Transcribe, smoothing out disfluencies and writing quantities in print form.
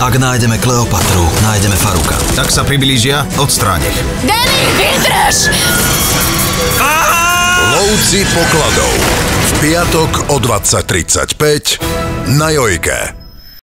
Ak nájdeme Kleopatru, nájdeme Faruka. Tak sa priblížia, odstráň ich. Danny, vydrž! Lovci pokladov. V piatok o 20:35 na Jojke.